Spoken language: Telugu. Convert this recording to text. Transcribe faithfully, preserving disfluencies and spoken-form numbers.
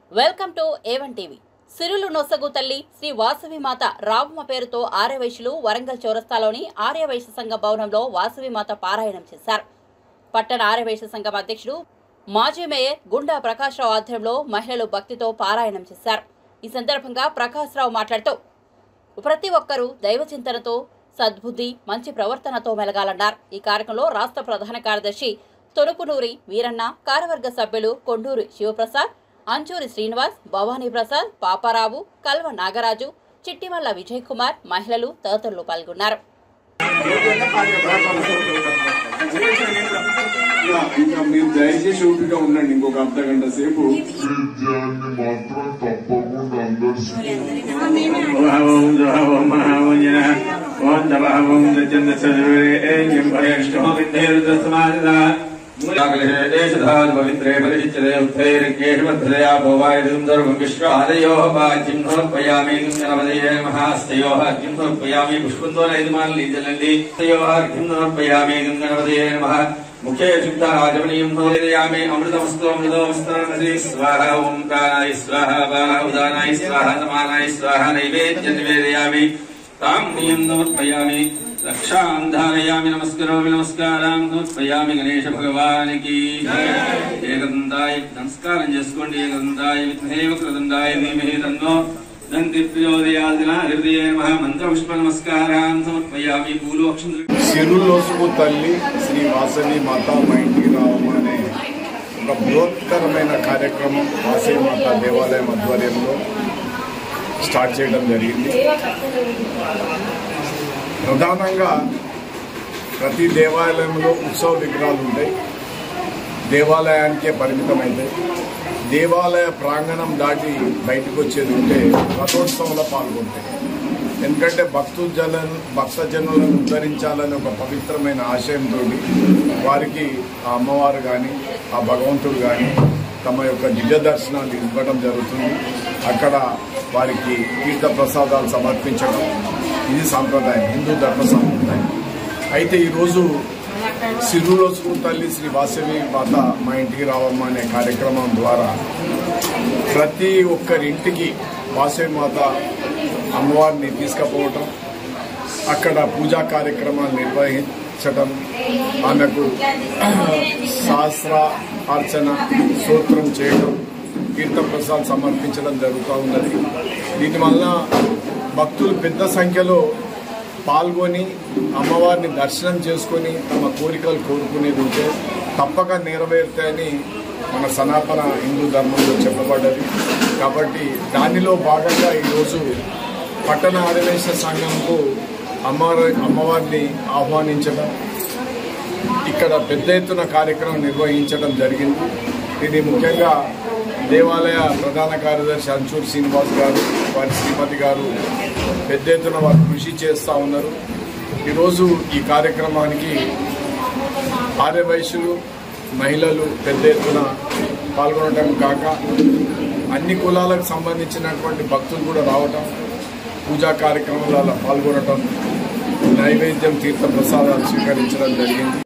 Welcome to A1 TV. సిరులు నొసగు తల్లి శ్రీ వాసవి మాత రావమ్మ పేరుతో ఆర్యవైశ్యులు వరంగల్ చౌరస్తాలోని ఆర్యవైశ్య సంఘ భవనంలో వాసవి మాత పారాయణం చేశారు. పట్టణ ఆర్యవైశ్య సంఘం అధ్యక్షుడు మాజీ మేయర్ గుండా ప్రకాశ్రావు ఆధ్వర్యంలో మహిళలు భక్తితో పారాయణం చేశారు. ఈ సందర్భంగా ప్రకాశ్రావు మాట్లాడుతూ ప్రతి ఒక్కరూ దైవ చింతనతో సద్బుద్ధి మంచి ప్రవర్తనతో మెలగాలన్నారు. ఈ కార్యక్రమంలో రాష్ట్ర ప్రధాన కార్యదర్శి తొనుపునూరి వీరన్న, కార్యవర్గ సభ్యులు కొండూరి శివప్రసాద్, అంచూరి శ్రీనివాస్, భవానీ ప్రసాద్, పాపారావు, కల్వ నాగరాజు, చిట్టిమల్ల విజయ్ కుమార్, మహిళలు తదితరులు పాల్గొన్నారు. దయచేసి ఓపిక ఉండండి, ఇంకొక అర్ధ గంట సేపు. पवित्रे परिचिते उत्थैर्केशवद्धया भोवायुधं सर्वं विश्वादयोः पाद्यं समर्पयामि गङ्गणपतये नमः अर्घ्यं समर्पयामि पुष्पन्दोलयमालीजलन्ति तयोः अर्घ्यं समर्पयामि गङ्गणपतये नमः मुखे शुद्धाराजमनीयं समर्पयामि अमृतमस्तु अमृतोऽमस्तनमसि स्वाहा ॐ प्राणाय स्वाहा बालाय उदानाय स्वाहा समानाय स्वाहा नैवेद्यं निवेदयामि तां नियं समर्पयामि रक्षां धारयामि नमस्करोमि नमस्कारां समर्पयामि गणेश भगवान की एकदन्ताय नमस्कारं చేసుకోండి. एकदन्ताय विद्महे वक्रतुण्डाय धीमहि तन्नो दन्ति प्रचोदयात् हृदये नमः मंत्रपुष्प नमस्कारां समर्पयामि पूर्वोक्षं. సిరులోసుకు తల్లి శ్రీ వాసవి మాత మా ఇంటికి రావమ్మ అనే ఒక బృహత్తరమైన కార్యక్రమం వాసవి మాత దేవాలయం ఆధ్వర్యంలో స్టార్ట్ చేయడం జరిగింది. ప్రధానంగా ప్రతి దేవాలయంలో ఉత్సవ విగ్రహాలు ఉంటాయి, దేవాలయానికే పరిమితమైతాయి. దేవాలయ ప్రాంగణం దాటి బయటకు వచ్చేది ఉంటే రథోత్సవంలో పాల్గొంటాయి. ఎందుకంటే భక్తుజలను భక్తజనులను ఉద్ధరించాలని ఒక పవిత్రమైన ఆశయంతో వారికి ఆ అమ్మవారు కానీ ఆ భగవంతుడు కానీ తమ యొక్క దివ్య దర్శనాలు ఇవ్వడం జరుగుతుంది. అక్కడ వారికి తీర్థ ప్రసాదాలు సమర్పించడం ఇది సాంప్రదాయం, హిందూ ధర్మ సాంప్రదాయం. అయితే ఈరోజు సిరులోసుకు తల్లి శ్రీ వాసవి మాత మా ఇంటికి రావమ్మ అనే కార్యక్రమం ద్వారా ప్రతి ఒక్కరింటికి వాసవి మాత అమ్మవారిని తీసుకుపోవటం, అక్కడ పూజా కార్యక్రమాలు నిర్వహించటం, ఆమెకు సహస్ర అర్చన స్తోత్రం చేయడం, తీర్థప్రసాదం సమర్పించడం జరుగుతూ ఉన్నది. దీనివల్ల భక్తులు పెద్ద సంఖ్యలో పాల్గొని అమ్మవారిని దర్శనం చేసుకొని తమ కోరికలు కోరుకునేది ఉంటే తప్పక నెరవేరుతాయని మన సనాతన హిందూ ధర్మంలో చెప్పబడ్డది. కాబట్టి దానిలో భాగంగా ఈరోజు పట్టణ ఆర్యవైశ్య సంఘంకు అమ్మవారి అమ్మవారిని ఆహ్వానించడం, ఇక్కడ పెద్ద ఎత్తున కార్యక్రమం నిర్వహించడం జరిగింది. ఇది ముఖ్యంగా దేవాలయ ప్రధాన కార్యదర్శి అంచూరి శ్రీనివాస్ గారు, వారి శ్రీమతి గారు పెద్ద ఎత్తున వారు కృషి చేస్తూ ఉన్నారు. ఈరోజు ఈ కార్యక్రమానికి ఆర్యవైశ్యులు మహిళలు పెద్ద ఎత్తున పాల్గొనడం కాక అన్ని కులాలకు సంబంధించినటువంటి భక్తులు కూడా రావటం, పూజా కార్యక్రమాలలో పాల్గొనటం, నైవేద్యం తీర్థ ప్రసాదాలు స్వీకరించడం జరిగింది.